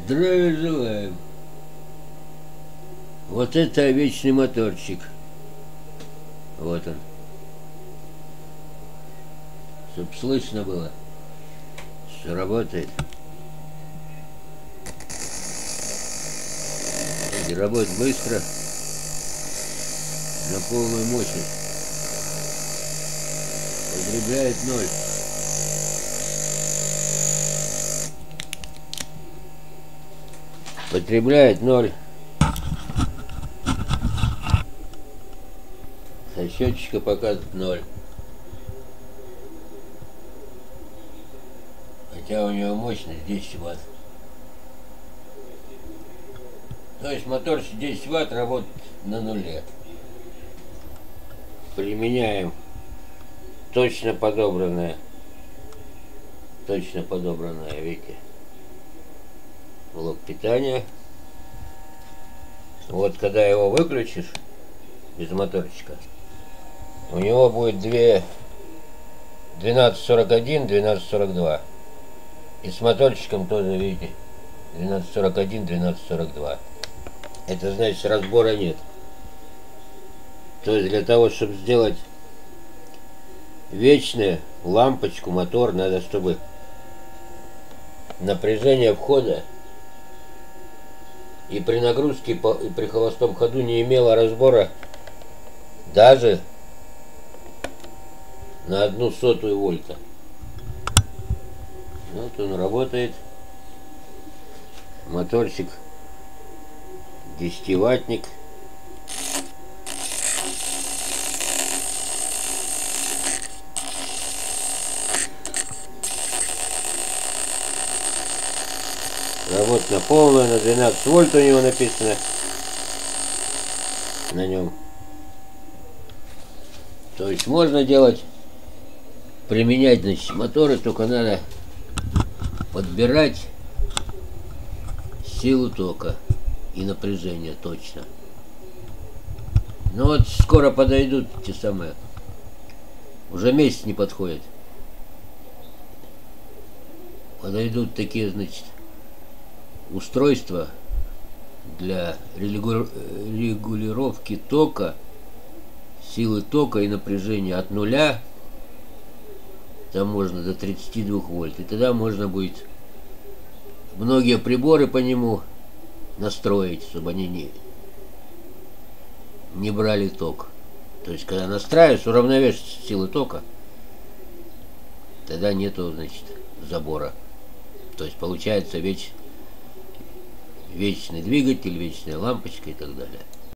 Здравия желаю. Вот это вечный моторчик. Вот он. Чтоб слышно было, что работает. И работает быстро, на полную мощность. Потребляет 0. Потребляет 0. Со счетчика показывает 0. Хотя у него мощность 10 Вт. То есть моторчик 10 Вт работает на нуле. Применяем точно подобранное, видите, блок питания. Вот когда его выключишь без моторчика, у него будет 1241, 1242. И с моторчиком тоже, видите, 1241, 1242. Это значит, разбора нет. То есть для того, чтобы сделать вечную лампочку, мотор, надо, чтобы напряжение входа и при нагрузке, и при холостом ходу не имело разбора даже на 0,01 вольта. Вот он работает. Моторчик 10-ваттник. Работает на полную, на 12 вольт у него написано на нем. То есть можно делать, применять, значит, моторы, только надо подбирать силу тока и напряжение точно. Ну вот скоро подойдут те самые. Уже месяц не подходит. Подойдут такие, значит, устройства для регулировки тока, силы тока и напряжения от 0, там можно до 32 вольт. И тогда можно будет многие приборы по нему настроить, чтобы они не брали ток. То есть когда настраиваешь, уравновешиваешь силы тока, тогда нету, значит, забора. То есть получается вечный двигатель, вечная лампочка и так далее.